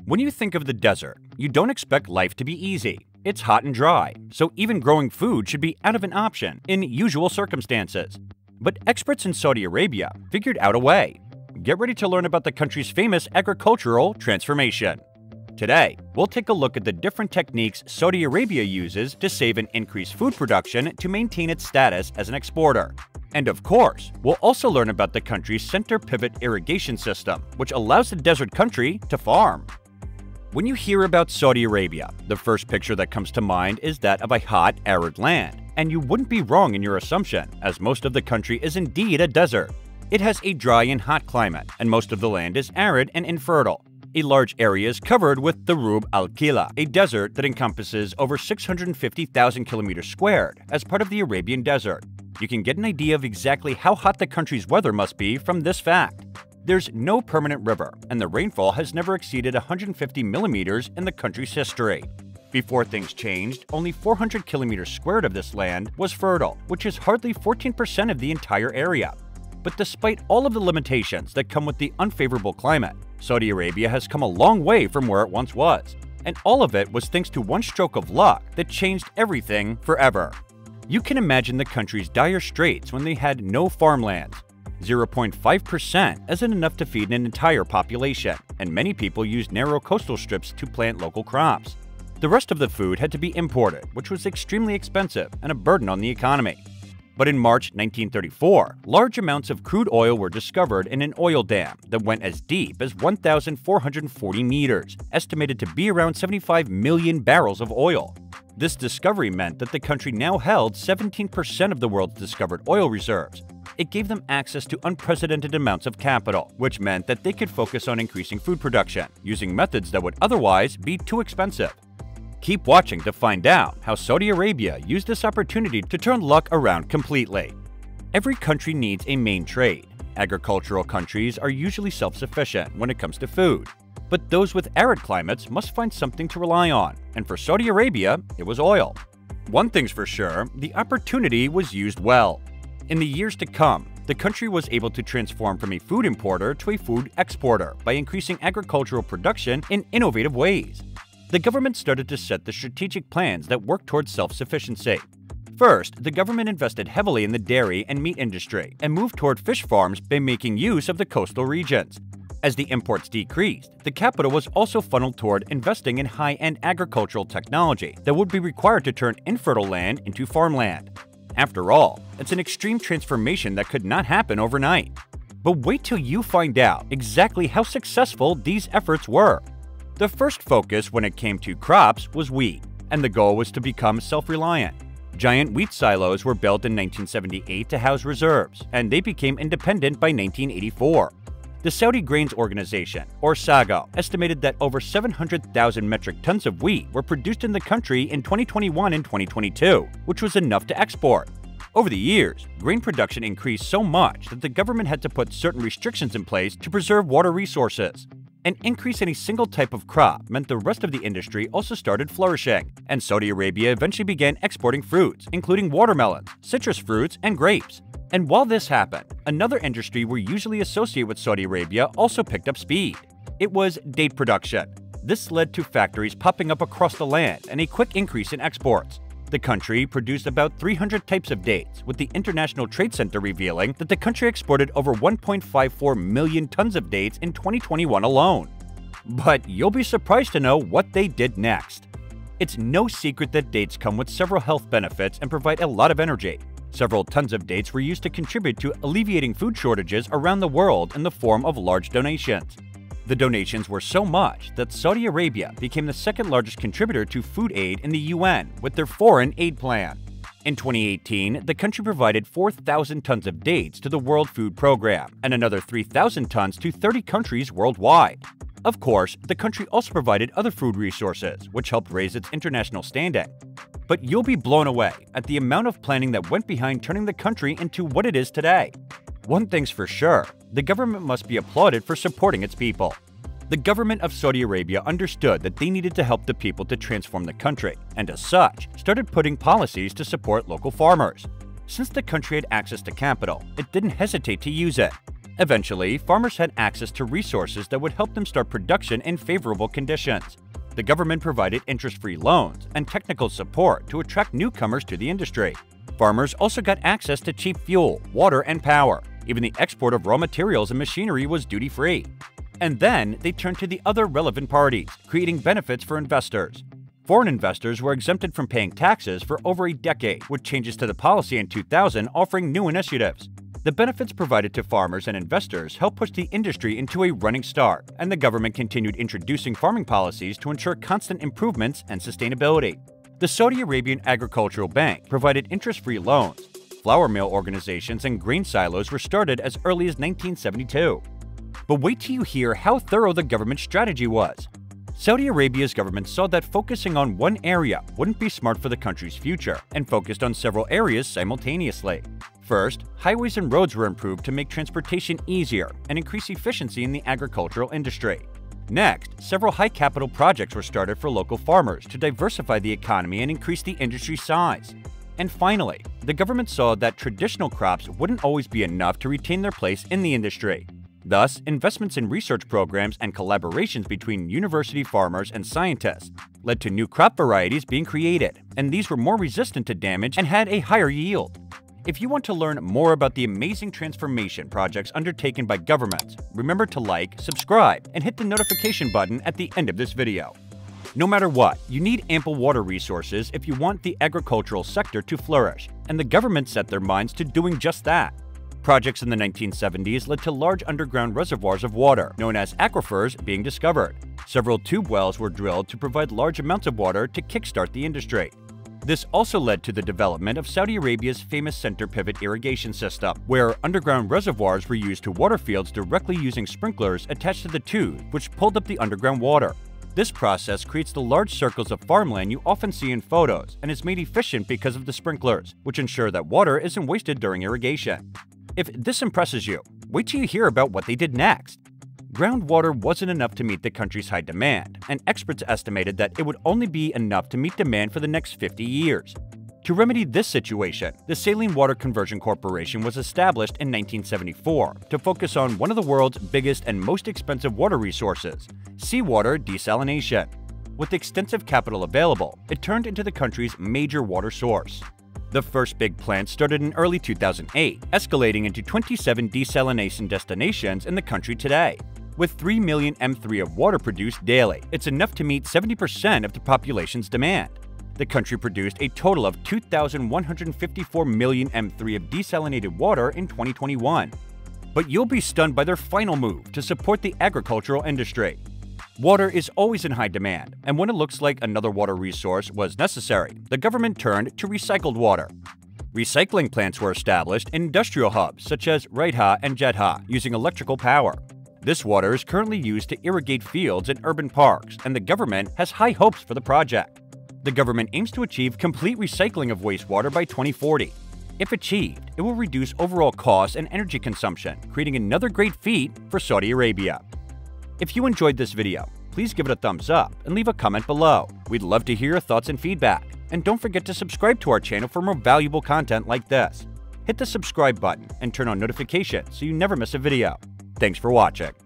When you think of the desert, you don't expect life to be easy. It's hot and dry, so even growing food should be out of an option in usual circumstances. But experts in Saudi Arabia figured out a way. Get ready to learn about the country's famous agricultural transformation. Today, we'll take a look at the different techniques Saudi Arabia uses to save and increase food production to maintain its status as an exporter. And of course, we'll also learn about the country's center pivot irrigation system, which allows the desert country to farm. When you hear about Saudi Arabia, the first picture that comes to mind is that of a hot, arid land. And you wouldn't be wrong in your assumption, as most of the country is indeed a desert. It has a dry and hot climate, and most of the land is arid and infertile. A large area is covered with the Rub al-Khila, a desert that encompasses over 650,000 kilometers squared as part of the Arabian Desert. You can get an idea of exactly how hot the country's weather must be from this fact. There's no permanent river, and the rainfall has never exceeded 150 millimeters in the country's history. Before things changed, only 400 kilometers squared of this land was fertile, which is hardly 14% of the entire area. But despite all of the limitations that come with the unfavorable climate, Saudi Arabia has come a long way from where it once was. And all of it was thanks to one stroke of luck that changed everything forever. You can imagine the country's dire straits when they had no farmlands. 0.5% isn't enough to feed an entire population, and many people used narrow coastal strips to plant local crops. The rest of the food had to be imported, which was extremely expensive and a burden on the economy. But in March 1934, large amounts of crude oil were discovered in an oil dam that went as deep as 1,440 meters, estimated to be around 75 million barrels of oil. This discovery meant that the country now held 17% of the world's discovered oil reserves. It gave them access to unprecedented amounts of capital, which meant that they could focus on increasing food production, using methods that would otherwise be too expensive. Keep watching to find out how Saudi Arabia used this opportunity to turn luck around completely. Every country needs a main trade. Agricultural countries are usually self-sufficient when it comes to food. But those with arid climates must find something to rely on, and for Saudi Arabia, it was oil. One thing's for sure, the opportunity was used well. In the years to come, the country was able to transform from a food importer to a food exporter by increasing agricultural production in innovative ways. The government started to set the strategic plans that worked towards self-sufficiency. First, the government invested heavily in the dairy and meat industry and moved toward fish farms by making use of the coastal regions. As the imports decreased, the capital was also funneled toward investing in high-end agricultural technology that would be required to turn infertile land into farmland. After all, it's an extreme transformation that could not happen overnight. But wait till you find out exactly how successful these efforts were. The first focus when it came to crops was wheat, and the goal was to become self-reliant. Giant wheat silos were built in 1978 to house reserves, and they became independent by 1984. The Saudi Grains Organization, or SAGO, estimated that over 700,000 metric tons of wheat were produced in the country in 2021 and 2022, which was enough to export. Over the years, grain production increased so much that the government had to put certain restrictions in place to preserve water resources. An increase in a single type of crop meant the rest of the industry also started flourishing, and Saudi Arabia eventually began exporting fruits, including watermelons, citrus fruits, and grapes. And while this happened, another industry we usually associate with Saudi Arabia also picked up speed. It was date production. This led to factories popping up across the land and a quick increase in exports. The country produced about 300 types of dates, with the International Trade Center revealing that the country exported over 1.54 million tons of dates in 2021 alone. But you'll be surprised to know what they did next. It's no secret that dates come with several health benefits and provide a lot of energy. Several tons of dates were used to contribute to alleviating food shortages around the world in the form of large donations. The donations were so much that Saudi Arabia became the second largest contributor to food aid in the UN with their foreign aid plan. In 2018, the country provided 4,000 tons of dates to the World Food Program and another 3,000 tons to 30 countries worldwide. Of course, the country also provided other food resources, which helped raise its international standing. But you'll be blown away at the amount of planning that went behind turning the country into what it is today. One thing's for sure, the government must be applauded for supporting its people. The government of Saudi Arabia understood that they needed to help the people to transform the country, and as such, started putting policies to support local farmers. Since the country had access to capital, it didn't hesitate to use it. Eventually, farmers had access to resources that would help them start production in favorable conditions. The government provided interest-free loans and technical support to attract newcomers to the industry. Farmers also got access to cheap fuel, water, and power. Even the export of raw materials and machinery was duty-free. And then they turned to the other relevant parties, creating benefits for investors. Foreign investors were exempted from paying taxes for over a decade, with changes to the policy in 2000 offering new initiatives. The benefits provided to farmers and investors helped push the industry into a running start, and the government continued introducing farming policies to ensure constant improvements and sustainability. The Saudi Arabian Agricultural Bank provided interest-free loans. Flour mill organizations and grain silos were started as early as 1972. But wait till you hear how thorough the government strategy was. Saudi Arabia's government saw that focusing on one area wouldn't be smart for the country's future and focused on several areas simultaneously. First, highways and roads were improved to make transportation easier and increase efficiency in the agricultural industry. Next, several high-capital projects were started for local farmers to diversify the economy and increase the industry's size. And finally, the government saw that traditional crops wouldn't always be enough to retain their place in the industry. Thus, investments in research programs and collaborations between university farmers and scientists led to new crop varieties being created, and these were more resistant to damage and had a higher yield. If you want to learn more about the amazing transformation projects undertaken by governments, remember to like, subscribe, and hit the notification button at the end of this video. No matter what, you need ample water resources if you want the agricultural sector to flourish, and the government set their minds to doing just that. Projects in the 1970s led to large underground reservoirs of water, known as aquifers, being discovered. Several tube wells were drilled to provide large amounts of water to kickstart the industry. This also led to the development of Saudi Arabia's famous center pivot irrigation system, where underground reservoirs were used to water fields directly using sprinklers attached to the tube, which pulled up the underground water. This process creates the large circles of farmland you often see in photos and is made efficient because of the sprinklers, which ensure that water isn't wasted during irrigation. If this impresses you, wait till you hear about what they did next. Groundwater wasn't enough to meet the country's high demand, and experts estimated that it would only be enough to meet demand for the next 50 years. To remedy this situation, the Saline Water Conversion Corporation was established in 1974 to focus on one of the world's biggest and most expensive water resources, seawater desalination. With extensive capital available, it turned into the country's major water source. The first big plant started in early 2008, escalating into 27 desalination destinations in the country today. With 3 million m3 of water produced daily, it's enough to meet 70% of the population's demand. The country produced a total of 2,154 million m3 of desalinated water in 2021. But you'll be stunned by their final move to support the agricultural industry. Water is always in high demand, and when it looks like another water resource was necessary, the government turned to recycled water. Recycling plants were established in industrial hubs such as Raidha and Jeddah using electrical power. This water is currently used to irrigate fields and urban parks, and the government has high hopes for the project. The government aims to achieve complete recycling of wastewater by 2040. If achieved, it will reduce overall costs and energy consumption, creating another great feat for Saudi Arabia. If you enjoyed this video, please give it a thumbs up and leave a comment below. We'd love to hear your thoughts and feedback. And don't forget to subscribe to our channel for more valuable content like this. Hit the subscribe button and turn on notifications so you never miss a video. Thanks for watching.